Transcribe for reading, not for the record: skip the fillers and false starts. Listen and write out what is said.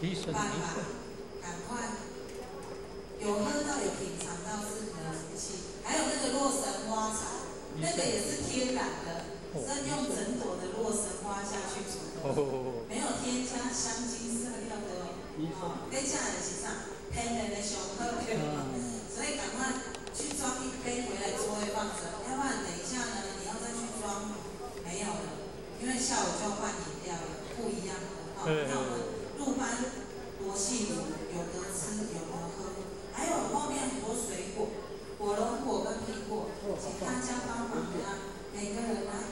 办法，赶快有喝到有品尝到是你的福气。还有那个洛神花茶，那个也是天然的，是用整朵的洛神花下去煮的，没有添加香精色料的哦。这价的是啥？天然的上好的，所以赶快去装一杯回来桌位放着，要不然等一下呢，你要再去装，没有了，因为下午就要换饮料了，不一样的。那我们入班多细卤，有得吃，有得喝，还有后面很多水果，火龙果跟苹果，请大家帮忙啊，每个人拿